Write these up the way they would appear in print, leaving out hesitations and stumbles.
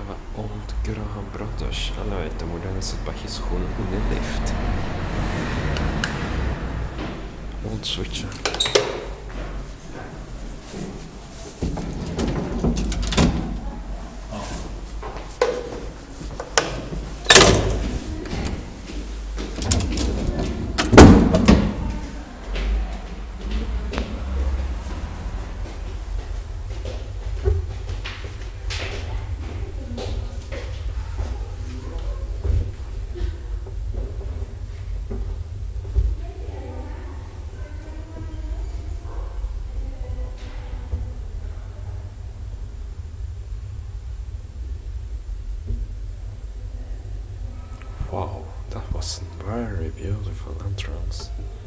have old Graham Brothers. Alla vet, de borde sett på hisshåll under lift. Old switcher. Wow, that was a very beautiful entrance.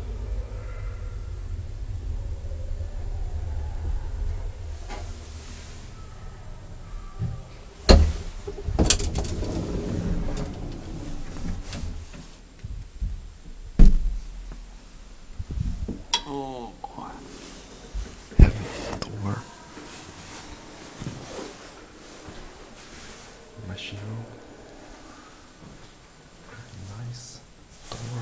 Oh, heavy door. Machine room. Nice door.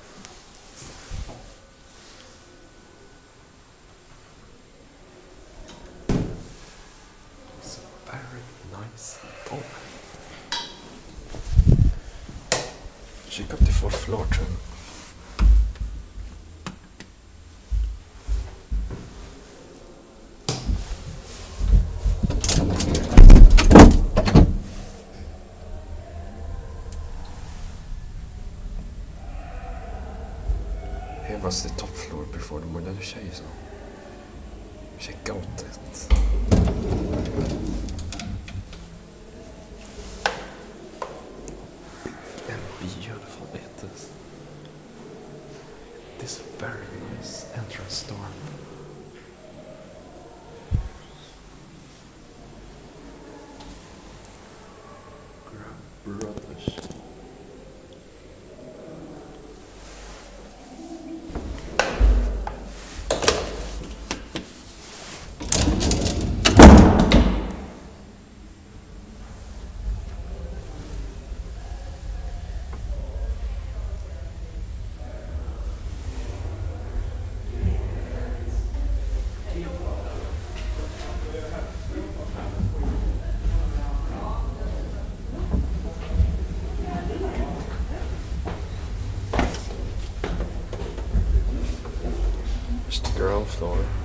It's a very nice door. Check up the fourth floor too. Here was the top floor before the mördade tjej, så check out it. And beautiful it is. This very nice entrance door. Brothers. It's the ground floor.